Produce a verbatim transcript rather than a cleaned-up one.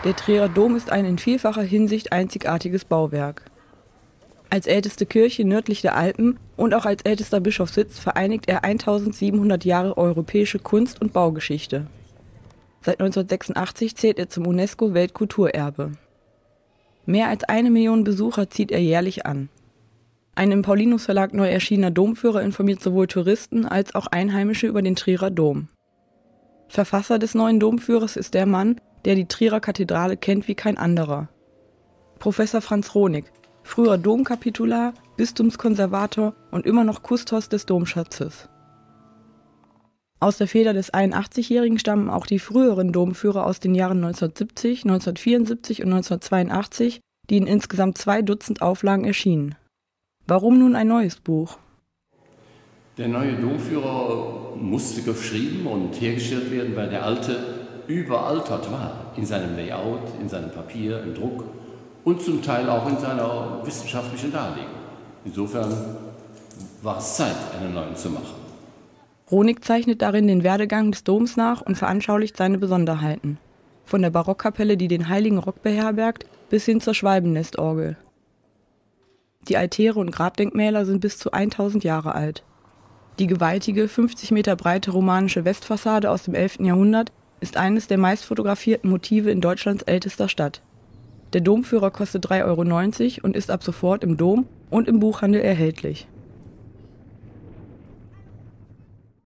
Der Trierer Dom ist ein in vielfacher Hinsicht einzigartiges Bauwerk. Als älteste Kirche nördlich der Alpen und auch als ältester Bischofssitz vereinigt er eintausendsiebenhundert Jahre europäische Kunst- und Baugeschichte. Seit neunzehnhundertsechsundachtzig zählt er zum UNESCO-Weltkulturerbe. Mehr als eine Million Besucher zieht er jährlich an. Ein im Paulinus Verlag neu erschienener Domführer informiert sowohl Touristen als auch Einheimische über den Trierer Dom. Verfasser des neuen Domführers ist der Mann, der die Trierer Kathedrale kennt wie kein anderer. Professor Franz Ronig, früherer Domkapitular, Bistumskonservator und immer noch Kustos des Domschatzes. Aus der Feder des einundachtzigjährigen stammen auch die früheren Domführer aus den Jahren neunzehnhundertsiebzig, neunzehnhundertvierundsiebzig und neunzehnhundertzweiundachtzig, die in insgesamt zwei Dutzend Auflagen erschienen. Warum nun ein neues Buch? Der neue Domführer musste geschrieben und hergestellt werden, weil der alte überaltert war in seinem Layout, in seinem Papier, im Druck und zum Teil auch in seiner wissenschaftlichen Darlegung. Insofern war es Zeit, einen neuen zu machen. Ronig zeichnet darin den Werdegang des Doms nach und veranschaulicht seine Besonderheiten. Von der Barockkapelle, die den Heiligen Rock beherbergt, bis hin zur Schwalbennestorgel. Die Altäre und Grabdenkmäler sind bis zu tausend Jahre alt. Die gewaltige, fünfzig Meter breite romanische Westfassade aus dem elften Jahrhundert ist eines der meistfotografierten Motive in Deutschlands ältester Stadt. Der Domführer kostet drei Euro neunzig und ist ab sofort im Dom und im Buchhandel erhältlich.